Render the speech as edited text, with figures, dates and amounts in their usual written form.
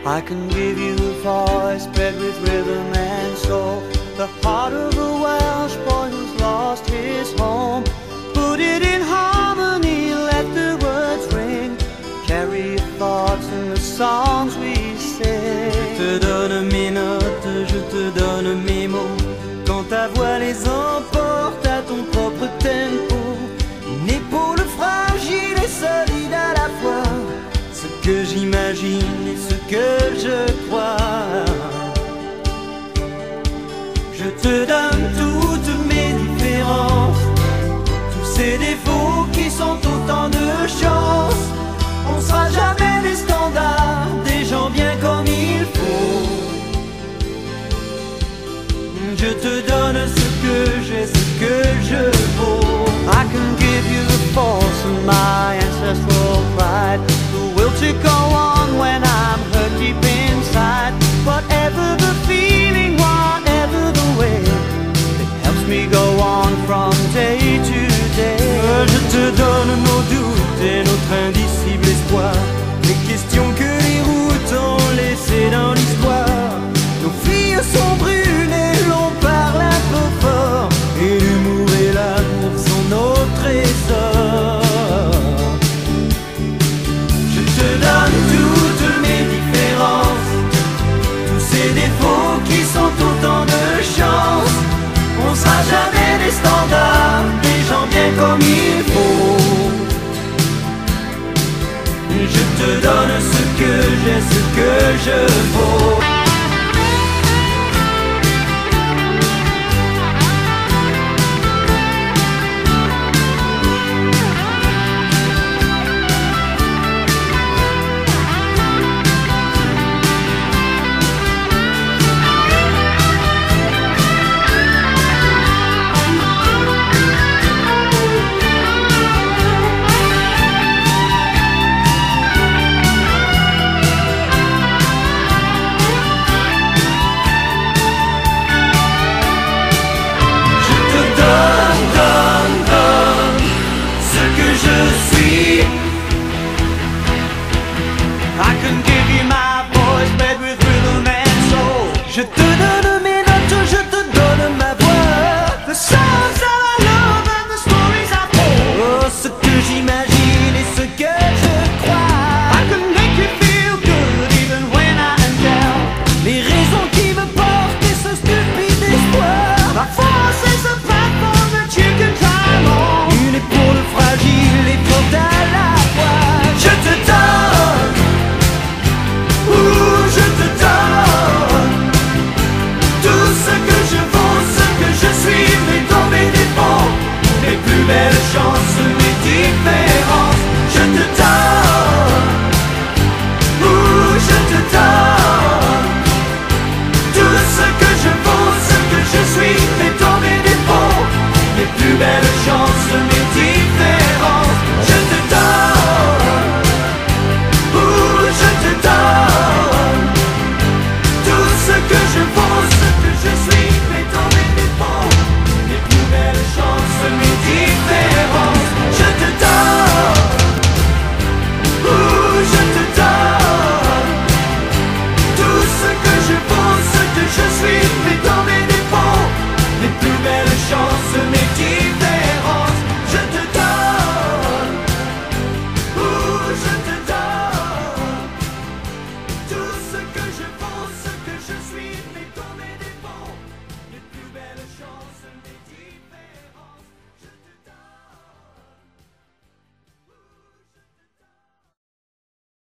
I can give you a voice bred with rhythm and soul, the heart of a Welsh boy who's lost his home. Put it in harmony, let the words ring, carry your thoughts in the songs we sing. Je te donne mes notes, je te donne mes mots, quand ta voix les emporte à ton propre tempo. Une épaule fragile et solide à la fois, ce que j'imagine et ce que je crois. Je te donne toutes mes différences, tous ces défauts qui sont autant de chances. On sera jamais des standards, des gens bien comme il faut. Je te donne ce que j'ai, ce que je vaux. I can give you the force of my ancestral pride, the will to go on when I'm hurt deep inside. Whatever the feeling, whatever the way, it helps me go on from day to day. Je te donne nos doutes et notre indicible espoir, les questions que les routes ont laissées dans l'histoire. Nos filles sont brûlées, l'on parle un peu fort, et l'humour et l'amour sont nos trésors. Je te donne toutes mes différences, tous ces défauts qui sont autant de chances. On sera jamais des standards, des gens bien comme il faut. Je te donne ce que j'ai, ce que je vaux.